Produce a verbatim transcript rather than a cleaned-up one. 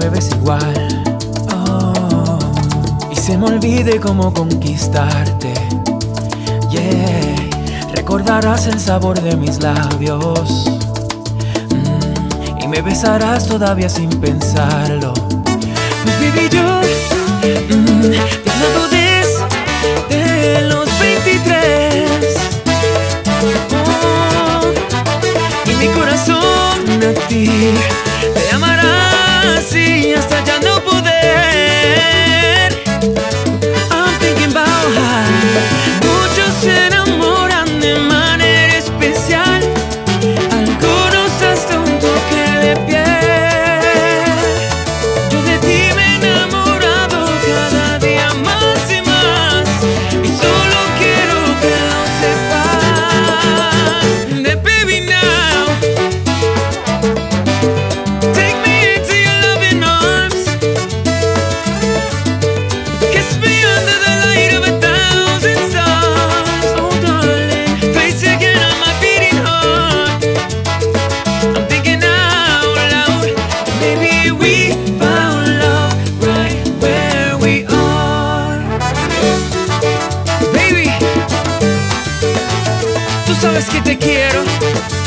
me ves igual. Oh, y se me olvide cómo conquistarte. Yeah, recordarás el sabor de mis labios. Mm, y me besarás todavía sin pensarlo. Pues baby, yo mm, te hablo desde los veintitrés. Oh, y mi corazón a ti te amará así hasta ya no poder. I'm thinking about how muchos se enamoran de manera especial, algunos hasta un toque de piel. Yo de ti me he enamorado cada día más y más, y solo quiero que lo sepas. De baby now, take me into your loving arms, kiss me under the light of a thousand stars. Oh darling, place again on my beating heart. I'm thinking out loud, maybe we found love right where we are. Baby, tú sabes que te quiero.